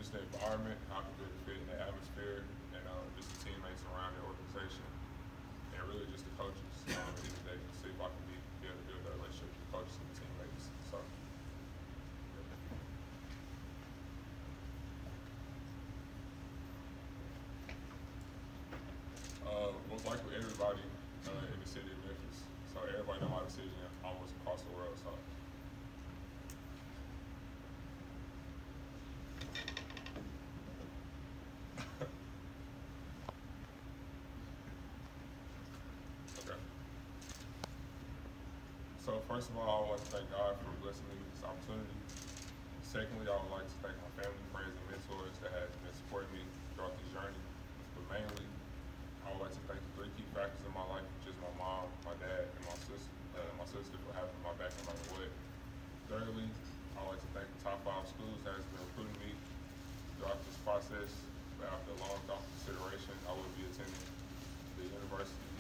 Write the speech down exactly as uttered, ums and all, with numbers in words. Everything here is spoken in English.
just the environment, how I can really fit in the atmosphere, and uh, just the teammates around the organization, and really just the coaches. Um, at the end of the day, to see if I can be, be able to build that relationship with the coaches and the teammates. So. Uh, most likely everybody uh, in the city of Memphis. So everybody know my decision almost across the world. So. Okay. So first of all, I want to thank God for blessing me with this opportunity. Secondly, I would like to thank my family, friends, and mentors that have been supporting me throughout this journey. But mainly, I would like to thank the three key factors in my life, which is my mom, my dad, and my sister, uh, my sister for having my back no matter what. Thirdly, I would like to thank the top five schools that has been recruiting me throughout this process. But after long thought consideration, I will be attending the University